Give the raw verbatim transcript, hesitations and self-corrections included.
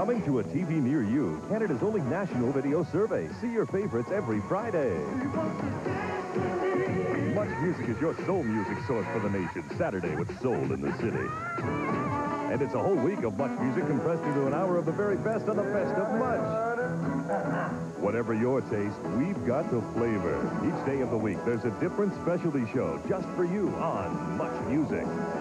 Coming to a T V near you, Canada's only national video survey. See your favorites every Friday. Much Music is your soul music source for the nation. Saturday with Soul in the City. And it's a whole week of Much Music compressed into an hour of the very best of the best of Much. Whatever your taste, we've got the flavor. Each day of the week, there's a different specialty show just for you on Much Music.